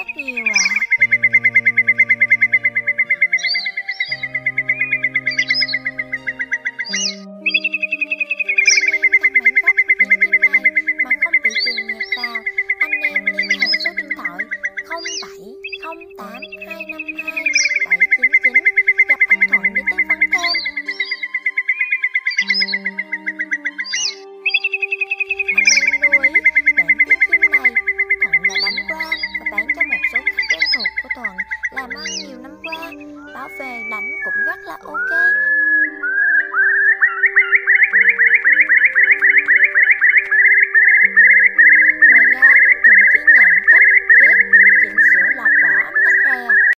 rất nhiều ạ. Anh em cần bản gốc của tiếng chim này mà không bị chèn nhạc vào. Anh em liên hệ số điện thoại 0708 252 799 gặp anh Thuận để tư vấn thêm. Anh em lưu ý, bản tiếng chim này Thuận đã đánh qua và bán cho một số khách quen thuộc của Thuận làm ăn nhiều năm qua. Báo về đánh cũng rất là ok.